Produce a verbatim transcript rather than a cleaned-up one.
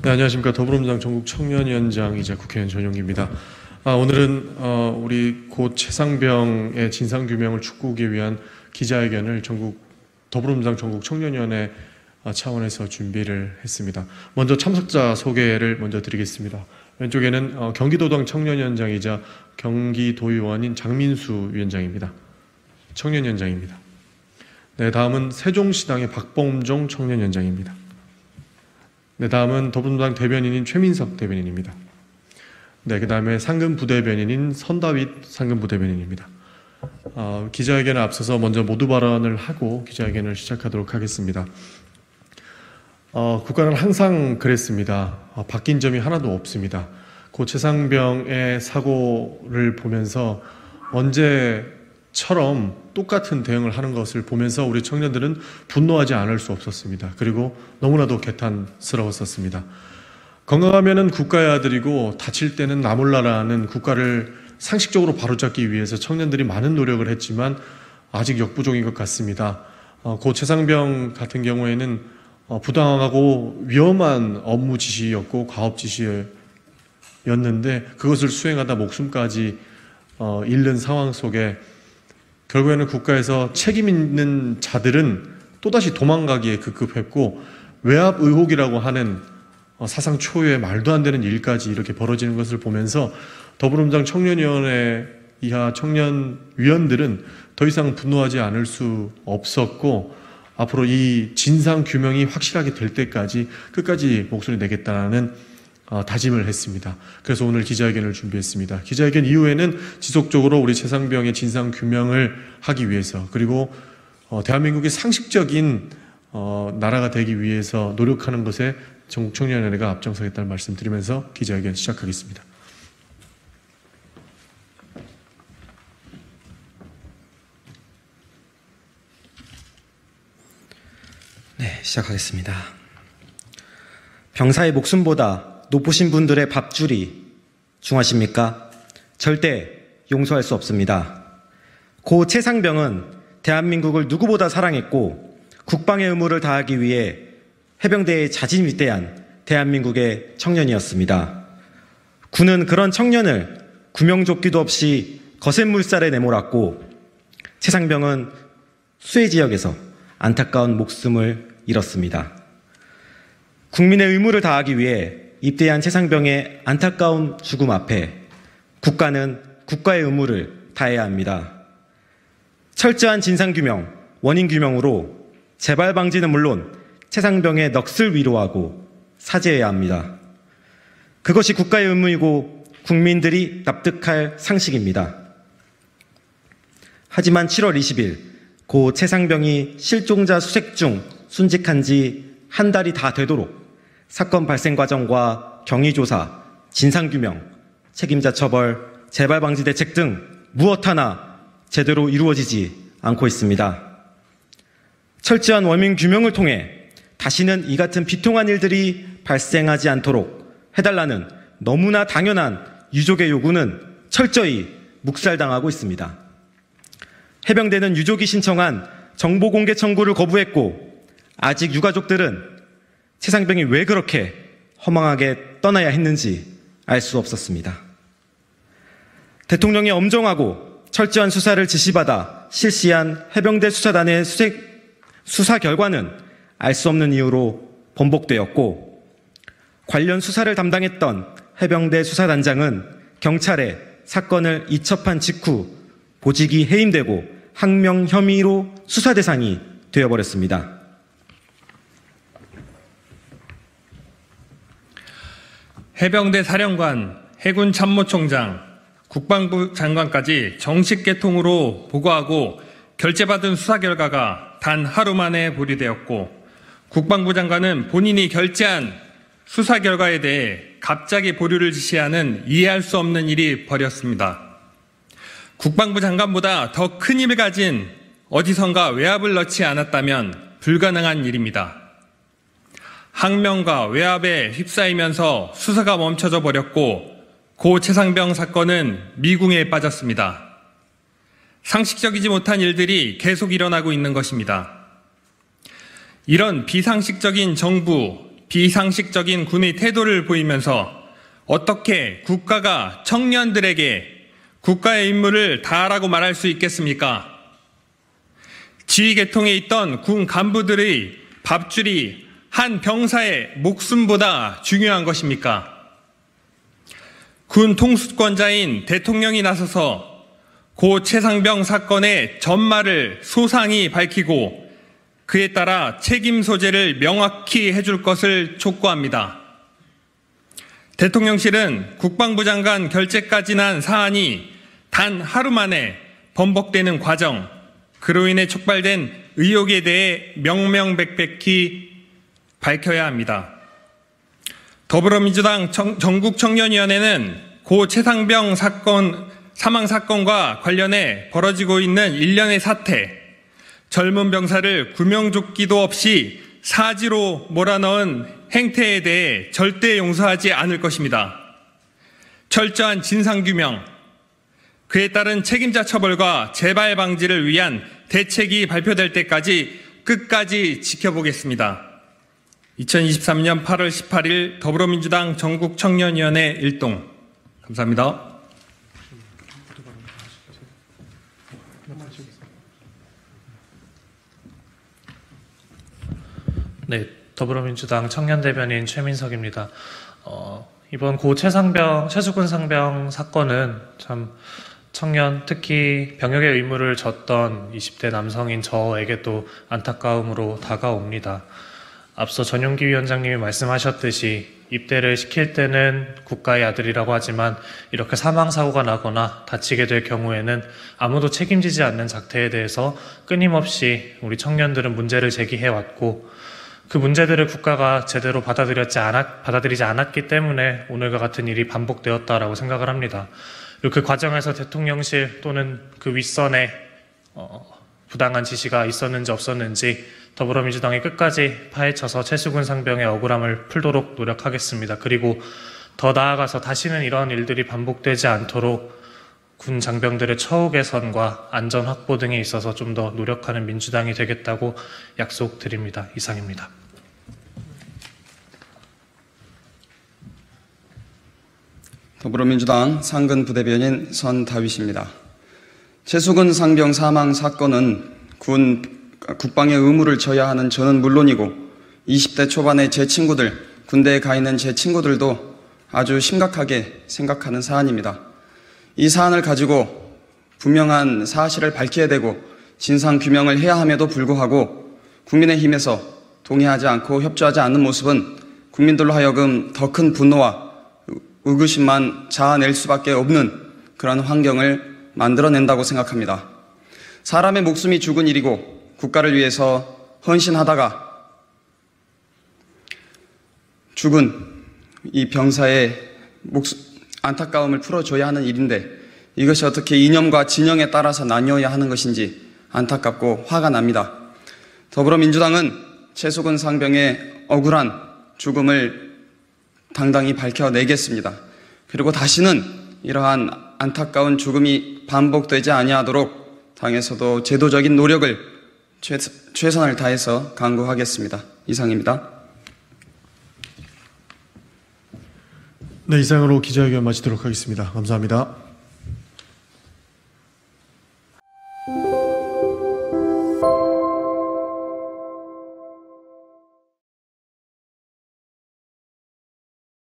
네, 안녕하십니까. 더불어민주당 전국청년위원장이자 국회의원 전용기입니다. 아, 오늘은 어, 우리 고 최상병의 진상규명을 촉구하기 위한 기자회견을 전국 더불어민주당 전국청년위원회 차원에서 준비를 했습니다. 먼저 참석자 소개를 먼저 드리겠습니다. 왼쪽에는 어, 경기도당 청년위원장이자 경기도의원인 장민수 위원장입니다. 청년위원장입니다. 네, 다음은 세종시당의 박범종 청년위원장입니다. 네, 다음은 더불어민주당 대변인인 최민석 대변인입니다. 네, 그 다음에 상근 부대변인인 선다윗 상근 부대변인입니다. 어, 기자회견에 앞서서 먼저 모두 발언을 하고 기자회견을 시작하도록 하겠습니다. 어, 국가는 항상 그랬습니다. 어, 바뀐 점이 하나도 없습니다. 고 최상병의 사고를 보면서 언제처럼 똑같은 대응을 하는 것을 보면서 우리 청년들은 분노하지 않을 수 없었습니다. 그리고 너무나도 개탄스러웠었습니다. 건강하면은 국가의 아들이고 다칠 때는 나 몰라라는 국가를 상식적으로 바로잡기 위해서 청년들이 많은 노력을 했지만 아직 역부족인 것 같습니다. 어, 고 최상병 같은 경우에는 어, 부당하고 위험한 업무 지시였고 과업 지시였는데 그것을 수행하다 목숨까지 어, 잃는 상황 속에 결국에는 국가에서 책임 있는 자들은 또다시 도망가기에 급급했고 외압 의혹이라고 하는 사상 초유의 말도 안 되는 일까지 이렇게 벌어지는 것을 보면서 더불어민주당 청년위원회 이하 청년위원들은 더 이상 분노하지 않을 수 없었고 앞으로 이 진상 규명이 확실하게 될 때까지 끝까지 목소리 내겠다는 어, 다짐을 했습니다. 그래서 오늘 기자회견을 준비했습니다. 기자회견 이후에는 지속적으로 우리 최상병의 진상 규명을 하기 위해서 그리고 어, 대한민국의 상식적인 어, 나라가 되기 위해서 노력하는 것에 전국청년위원회가 앞장서겠다는 말씀드리면서 기자회견 시작하겠습니다. 네, 시작하겠습니다. 병사의 목숨보다 높으신 분들의 밥줄이 중하십니까? 절대 용서할 수 없습니다. 고 최상병은 대한민국을 누구보다 사랑했고 국방의 의무를 다하기 위해 해병대에 자진위대한 대한민국의 청년이었습니다. 군은 그런 청년을 구명조끼도 없이 거센 물살에 내몰았고 최상병은 수해 지역에서 안타까운 목숨을 잃었습니다. 국민의 의무를 다하기 위해 입대한 최상병의 안타까운 죽음 앞에 국가는 국가의 의무를 다해야 합니다. 철저한 진상규명, 원인규명으로 재발 방지는 물론 최상병의 넋을 위로하고 사죄해야 합니다. 그것이 국가의 의무이고 국민들이 납득할 상식입니다. 하지만 칠월 이십일 고 최상병이 실종자 수색 중 순직한 지 한 달이 다 되도록 사건 발생 과정과 경위조사, 진상규명, 책임자 처벌, 재발방지 대책 등 무엇 하나 제대로 이루어지지 않고 있습니다. 철저한 원인 규명을 통해 다시는 이 같은 비통한 일들이 발생하지 않도록 해달라는 너무나 당연한 유족의 요구는 철저히 묵살당하고 있습니다. 해병대는 유족이 신청한 정보공개 청구를 거부했고 아직 유가족들은 최상병이 왜 그렇게 허망하게 떠나야 했는지 알 수 없었습니다. 대통령이 엄정하고 철저한 수사를 지시받아 실시한 해병대 수사단의 수색, 수사 결과는 알 수 없는 이유로 번복되었고 관련 수사를 담당했던 해병대 수사단장은 경찰에 사건을 이첩한 직후 보직이 해임되고 항명 혐의로 수사 대상이 되어버렸습니다. 해병대 사령관, 해군 참모총장, 국방부 장관까지 정식 개통으로 보고하고 결재받은 수사 결과가 단 하루 만에 보류되었고 국방부 장관은 본인이 결재한 수사 결과에 대해 갑자기 보류를 지시하는 이해할 수 없는 일이 벌어졌습니다. 국방부 장관보다 더 큰 힘을 가진 어디선가 외압을 넣지 않았다면 불가능한 일입니다. 항명과 외압에 휩싸이면서 수사가 멈춰져 버렸고 고 최상병 사건은 미궁에 빠졌습니다. 상식적이지 못한 일들이 계속 일어나고 있는 것입니다. 이런 비상식적인 정부, 비상식적인 군의 태도를 보이면서 어떻게 국가가 청년들에게 국가의 임무를 다하라고 말할 수 있겠습니까? 지휘계통에 있던 군 간부들의 밥줄이 한 병사의 목숨보다 중요한 것입니까? 군 통수권자인 대통령이 나서서 고 최상병 사건의 전말을 소상히 밝히고 그에 따라 책임 소재를 명확히 해줄 것을 촉구합니다. 대통령실은 국방부 장관 결재까지 난 사안이 단 하루 만에 번복되는 과정, 그로 인해 촉발된 의혹에 대해 명명백백히 밝혀야 합니다. 더불어민주당 전국청년위원회는 고 최상병 사건, 사망 사건과 관련해 벌어지고 있는 일련의 사태, 젊은 병사를 구명조끼도 없이 사지로 몰아넣은 행태에 대해 절대 용서하지 않을 것입니다. 철저한 진상규명, 그에 따른 책임자 처벌과 재발 방지를 위한 대책이 발표될 때까지 끝까지 지켜보겠습니다. 이천이십삼 년 팔월 십팔일 더불어민주당 전국청년위원회 일동. 감사합니다. 네, 더불어민주당 청년대변인 최민석입니다. 어, 이번 고 최상병, 최수근 상병 사건은 참 청년, 특히 병역의 의무를 졌던 이십 대 남성인 저에게도 안타까움으로 다가옵니다. 앞서 전용기 위원장님이 말씀하셨듯이 입대를 시킬 때는 국가의 아들이라고 하지만 이렇게 사망사고가 나거나 다치게 될 경우에는 아무도 책임지지 않는 작태에 대해서 끊임없이 우리 청년들은 문제를 제기해왔고 그 문제들을 국가가 제대로 받아들였지 않았, 받아들이지 않았기 때문에 오늘과 같은 일이 반복되었다라고 생각을 합니다. 그리고 그 과정에서 대통령실 또는 그 윗선에 어, 부당한 지시가 있었는지 없었는지 더불어민주당이 끝까지 파헤쳐서 최수근 상병의 억울함을 풀도록 노력하겠습니다. 그리고 더 나아가서 다시는 이런 일들이 반복되지 않도록 군 장병들의 처우 개선과 안전 확보 등에 있어서 좀 더 노력하는 민주당이 되겠다고 약속드립니다. 이상입니다. 더불어민주당 상근 부대변인 선다윗입니다. 최수근 상병 사망 사건은 군 국방의 의무를 져야 하는 저는 물론이고 이십 대 초반의 제 친구들, 군대에 가 있는 제 친구들도 아주 심각하게 생각하는 사안입니다. 이 사안을 가지고 분명한 사실을 밝혀야 되고 진상규명을 해야 함에도 불구하고 국민의힘에서 동의하지 않고 협조하지 않는 모습은 국민들로 하여금 더 큰 분노와 의구심만 자아낼 수밖에 없는 그런 환경을 만들어낸다고 생각합니다. 사람의 목숨이 죽은 일이고 국가를 위해서 헌신하다가 죽은 이 병사의 목숨, 안타까움을 풀어줘야 하는 일인데 이것이 어떻게 이념과 진영에 따라서 나뉘어야 하는 것인지 안타깝고 화가 납니다. 더불어민주당은 최수근 상병의 억울한 죽음을 당당히 밝혀내겠습니다. 그리고 다시는 이러한 안타까운 죽음이 반복되지 아니하도록 당에서도 제도적인 노력을 최, 최선을 다해서 강구하겠습니다. 이상입니다. 네, 이상으로 기자회견 마치도록 하겠습니다. 감사합니다.